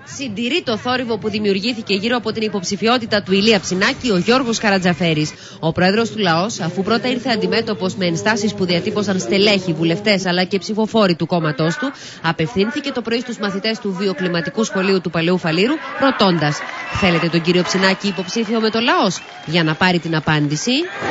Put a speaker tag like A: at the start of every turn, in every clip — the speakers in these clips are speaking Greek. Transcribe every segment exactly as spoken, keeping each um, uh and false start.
A: Συντηρεί το θόρυβο που δημιουργήθηκε γύρω από την υποψηφιότητα του Ηλία Ψινάκη ο Γιώργος Καρατζαφέρης. Ο πρόεδρος του Λαός, αφού πρώτα ήρθε αντιμέτωπος με ενστάσεις που διατύπωσαν στελέχοι, βουλευτές αλλά και ψηφοφόροι του κόμματός του, απευθύνθηκε το πρωί στους μαθητές του βιοκλιματικού σχολείου του Παλαιού Φαλήρου, ρωτώντας: θέλετε τον κύριο Ψινάκη υποψήφιο με το Λαός? Για να πάρει την απάντηση.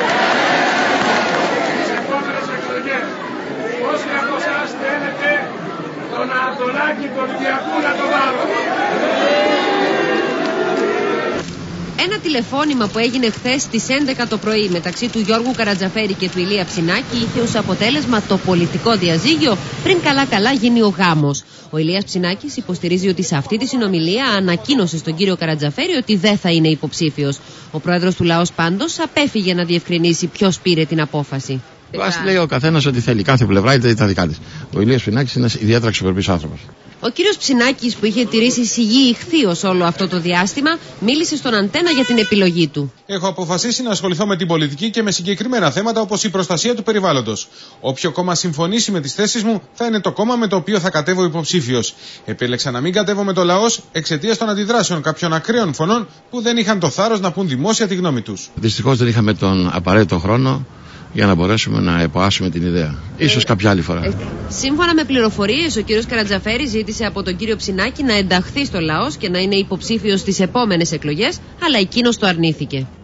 A: Ένα τηλεφώνημα που έγινε χθες στις έντεκα το πρωί μεταξύ του Γιώργου Καρατζαφέρη και του Ηλία Ψινάκη είχε ως αποτέλεσμα το πολιτικό διαζύγιο πριν καλά-καλά γίνει ο γάμος. Ο Ηλίας Ψινάκης υποστηρίζει ότι σε αυτή τη συνομιλία ανακοίνωσε στον κύριο Καρατζαφέρη ότι δεν θα είναι υποψήφιος. Ο πρόεδρος του Λαός πάντως απέφυγε να διευκρινίσει ποιος πήρε την απόφαση.
B: Βάσει λέει ο καθένας ότι θέλει, κάθε πλευρά είτε τα δικά της. Ο Ηλίας Ψινάκης είναι ένας ιδιαίτερα αξιοπρεπής άνθρωπος.
A: Ο κύριος Ψινάκης, που είχε τηρήσει σιγή ηχθείως όλο αυτό το διάστημα, μίλησε στον Αντένα για την επιλογή του.
C: Έχω αποφασίσει να ασχοληθώ με την πολιτική και με συγκεκριμένα θέματα όπως η προστασία του περιβάλλοντος. Όποιο κόμμα συμφωνήσει με τις θέσεις μου θα είναι το κόμμα με το οποίο θα κατέβω υποψήφιος. Επέλεξα να μην κατέβω με το Λαός εξαιτίας των αντιδράσεων κάποιων ακραίων φωνών που δεν είχαν το θάρρος να πούν δημόσια τη γνώμη τους.
B: Δυστυχώς δεν είχαμε τον απαραίτητο χρόνο για να μπορέσουμε να εποάσουμε την ιδέα. Ίσως ε, κάποια άλλη φορά. Ε,
A: σύμφωνα με πληροφορίες, ο κύριος Καρατζαφέρης ζήτησε από τον κύριο Ψινάκη να ενταχθεί στο Λαός και να είναι υποψήφιος στις επόμενες εκλογές, αλλά εκείνος το αρνήθηκε.